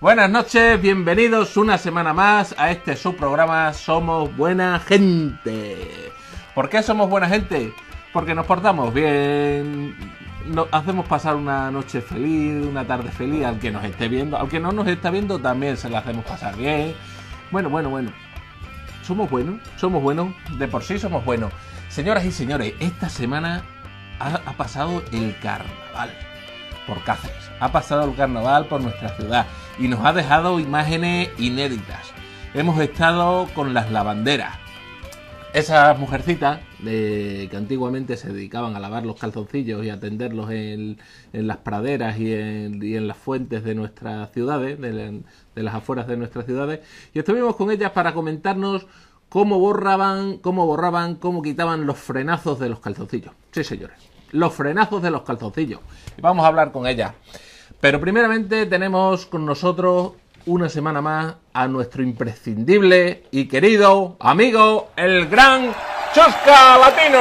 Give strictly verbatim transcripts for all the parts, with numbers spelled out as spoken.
Buenas noches, bienvenidos una semana más a este subprograma Somos Buena Gente. ¿Por qué somos buena gente? Porque nos portamos bien, nos hacemos pasar una noche feliz, una tarde feliz al que nos esté viendo. Al que no nos está viendo también se la hacemos pasar bien. Bueno, bueno, bueno. Somos buenos, somos buenos, de por sí somos buenos. Señoras y señores, esta semana ha, ha pasado el carnaval por Cáceres. Ha pasado el carnaval por nuestra ciudad y nos ha dejado imágenes inéditas. Hemos estado con las lavanderas. Esas mujercitas de, que antiguamente se dedicaban a lavar los calzoncillos y a tenderlos en, en las praderas y en, y en las fuentes de nuestras ciudades, de, la, de las afueras de nuestras ciudades, y estuvimos con ellas para comentarnos cómo borraban, cómo borraban, cómo quitaban los frenazos de los calzoncillos. Sí, señores, los frenazos de los calzoncillos. Y vamos a hablar con ellas. Pero primeramente tenemos con nosotros una semana más a nuestro imprescindible y querido amigo, el gran Chusca Latino.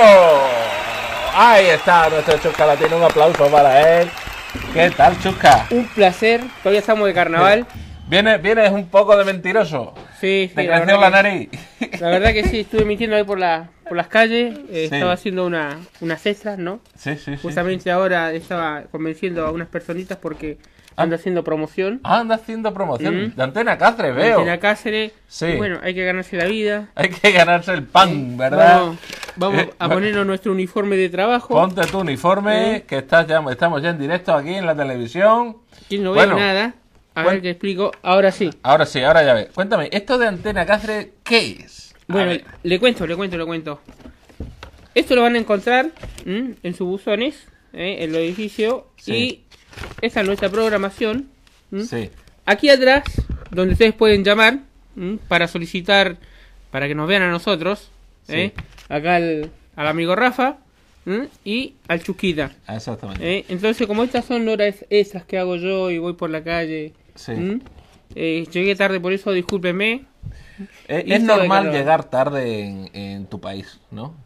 Ahí está nuestro Chusca Latino, un aplauso para él. ¿Qué tal, Chusca? Un placer, todavía estamos de carnaval. ¿Vienes, vienes un poco de mentiroso? Sí, sí. ¿Te creció la nariz? La verdad que sí, estuve mintiendo ahí por, la, por las calles, eh, Sí. estaba haciendo una, unas extras, ¿no? Sí, sí, sí. Justamente ahora estaba convenciendo a unas personitas porque ando haciendo promoción. Ah, anda haciendo promoción. Mm. De Antena Cáceres, veo. En la Cáceres. Sí. Y bueno, hay que ganarse la vida. Hay que ganarse el pan, ¿verdad? Vamos, vamos Eh, a ponernos nuestro uniforme de trabajo. Ponte tu uniforme, Eh. que estás ya, estamos ya en directo aquí en la televisión. Que no Bueno, veo nada. A bueno. ver qué explico. Ahora sí. Ahora sí, ahora ya ves. Cuéntame, ¿esto de Antena Cáceres qué es? A Bueno, ver. le cuento, le cuento, le cuento. Esto lo van a encontrar ¿m? en sus buzones, ¿eh? en el edificio. Sí. Y esta es nuestra programación. ¿m? Sí. Aquí atrás, donde ustedes pueden llamar ¿m? para solicitar, para que nos vean a nosotros. ¿eh? Sí. Acá al, al amigo Rafa ¿m? y al Chusquita. Exactamente. ¿eh? Entonces, como estas son horas extras que hago yo y voy por la calle, Sí. ¿m? eh, llegué tarde, por eso discúlpenme. Eh, Y es esto de normal calor. llegar tarde en, en tu país, ¿no?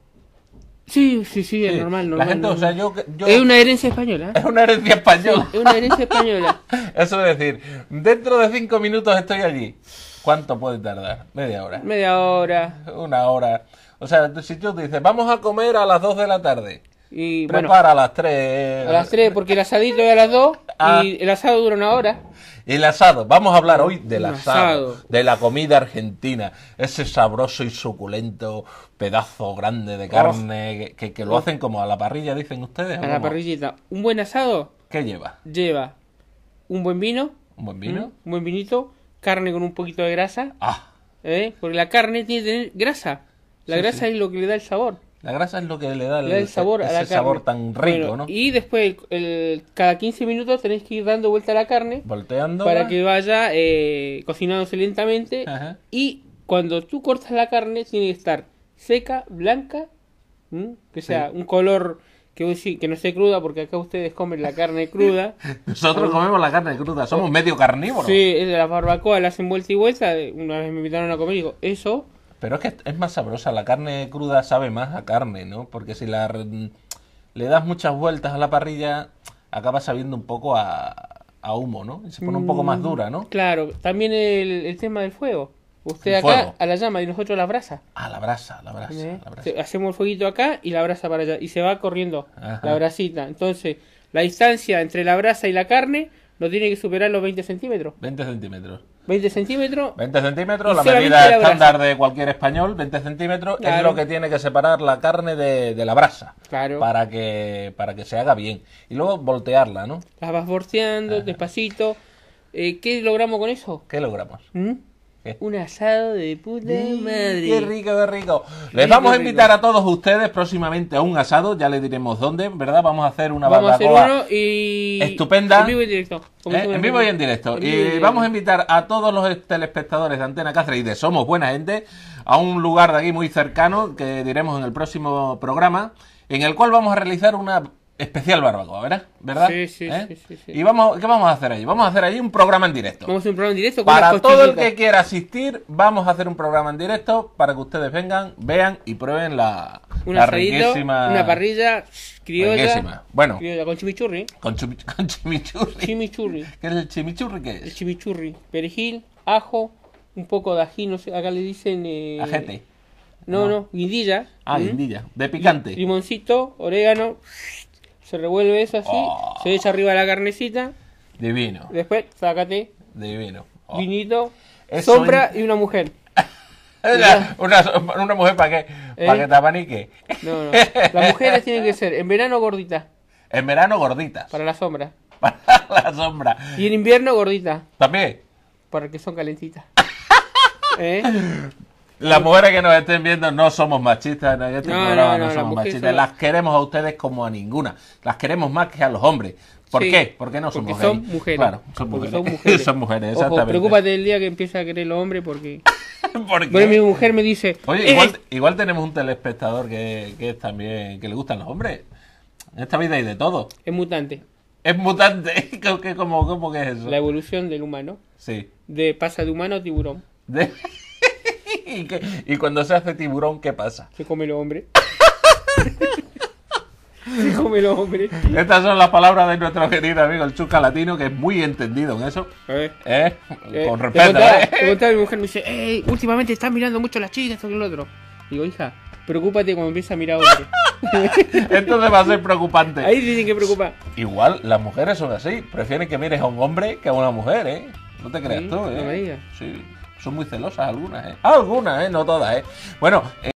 Sí, sí, sí, es Sí. normal, La normal. gente, o normal. sea, yo... yo... Es una herencia española. Es una herencia Sí, española. es una herencia española. Eso es decir, dentro de cinco minutos estoy allí. ¿Cuánto puede tardar? Media hora. Media hora. Una hora. O sea, si tú dices, vamos a comer a las dos de la tarde. Y bueno, Prepara a las tres. a las tres, porque el asadito es a las dos. Ah. Y el asado dura una hora. El asado. Vamos a hablar hoy del Un asado, asado. de la comida argentina. Ese sabroso y suculento pedazo grande de carne que, que lo Oh. hacen como a la parrilla, dicen ustedes. ¿o A la cómo? parrillita. Un buen asado ¿Qué lleva? lleva un buen vino. ¿Un buen vino? ¿m? Un buen vinito. Carne con un poquito de grasa. Ah, ¿eh? Porque la carne tiene que tener grasa. La Sí, grasa sí. es lo que le da el sabor. la grasa es lo que le da el, Le da el sabor a ese la carne. sabor tan rico, Bueno, ¿no? Y después, el, el- cada quince minutos tenés que ir dando vuelta a la carne. Volteando. Para que vaya eh, cocinándose lentamente. Ajá. Y cuando tú cortas la carne, tiene que estar seca, blanca, ¿m? que sea un color que, vos decís que no esté cruda, porque acá ustedes comen la carne cruda. Nosotros comemos la carne cruda, somos medio carnívoros. Sí, es de la barbacoa, la hacen vuelta y vuelta. Una vez me invitaron a comer y digo, eso, Pero es que es más sabrosa, la carne cruda sabe más a carne, ¿no? Porque si la re- le das muchas vueltas a la parrilla, acaba sabiendo un poco a, a humo, ¿no? Y se pone un poco más dura, ¿no? claro, también el, el tema del fuego. Usted El acá fuego. a la llama y nosotros a la brasa. Ah, la brasa, la brasa, ¿eh? la brasa. Se- Hacemos el fueguito acá y la brasa para allá. Y se va corriendo Ajá. la brasita. Entonces, la distancia entre la brasa y la carne no tiene que superar los veinte centímetros. veinte centímetros. veinte centímetros. veinte centímetros, Y la solamente medida la brasa. estándar de cualquier español, veinte centímetros, es Claro. lo que tiene que separar la carne de, de la brasa. Claro. Para que, para que se haga bien. Y luego voltearla, ¿no? Las vas volteando despacito. Eh, ¿Qué logramos con eso? ¿Qué logramos? ¿Mm? ¿Qué? Un asado de puta madre. Qué rico, qué rico. Les Rico, vamos a rico. invitar a todos ustedes próximamente a un asado, ya les diremos dónde, ¿verdad? Vamos a hacer una Vamos a hacer barbacoa uno y... estupenda. En vivo y en directo. Como ¿eh? decimos En vivo y en directo. En vivo y en Y directo. vamos a invitar a todos los telespectadores de Antena Cáceres y de Somos Buena Gente a un lugar de aquí muy cercano que diremos en el próximo programa, en el cual vamos a realizar una especial barbacoa, ¿verdad? ¿Verdad? Sí, sí, ¿Eh? sí, sí, sí. Y vamos, ¿qué vamos a hacer allí? Vamos a hacer allí un programa en directo. Vamos a hacer un programa en directo con Para las todo el costillitas. que quiera asistir, vamos a hacer un programa en directo para que ustedes vengan, vean y prueben la, Un La asadito, riquísima- una parrilla criolla, riquísima. Bueno, criolla con chimichurri. con, chumi- con chimichurri. Chimichurri. ¿Qué es el chimichurri? ¿Qué El es? chimichurri. Perejil, ajo, un poco de ají, no sé, acá le dicen... Eh... Ajete. No, No. no, guindilla. Ah, ¿Mm? guindilla. De picante. Limoncito, orégano. Se revuelve eso así. Oh. Se echa arriba la carnecita. Divino. Después, sácate. Divino. Oh. Vinito. Eso Sombra y una mujer. Una, una, una mujer para qué? ¿Eh? Para que te abanique. No, no. Las mujeres tienen que ser en verano gorditas. En verano gorditas. Para la sombra. Para la sombra. Y en invierno gorditas. También. Para que son calentitas. ¿Eh? Las mujeres que nos estén viendo no somos machistas en este No, programa, no, no, no, las somos mujeres machistas. son- Las queremos a ustedes como a ninguna. Las queremos más que a los hombres. ¿Por Sí, qué? Porque no porque somos son gays. mujeres. Claro, son Porque mujeres. son mujeres. Son mujeres, Ojo, exactamente. preocúpate del día que empieza a querer los hombres porque... ¿Por qué? Bueno, mi mujer me dice... Oye, "Eh, igual, igual tenemos un telespectador que, que es también, que le gustan los hombres. En esta vida hay de todo. es mutante. Es mutante. ¿Cómo, que- cómo, cómo que es eso? La evolución del humano. Sí. De pasa de humano a tiburón. De- ¿Y, qué- y cuando se hace tiburón, ¿qué pasa? Se come los hombres. Se come los hombres. Estas son las palabras de nuestro querido amigo el Chusca Latino, que es muy entendido en eso. A ver. ¿Eh? Eh, Con te respeto, contaba, ¿eh? te contaba, mi mujer me dice, hey, últimamente estás mirando mucho a las chicas, esto que lo otro. Digo, hija, preocúpate cuando empieza a mirar a hombres. Entonces va a ser preocupante. Ahí tienen que preocupar. Igual las mujeres son así. Prefieren que mires a un hombre que a una mujer, ¿eh? No te creas Sí, tú, ¿eh? no me digas. Sí. Son muy celosas algunas, ¿eh? Algunas, ¿eh? No todas, ¿eh? Bueno...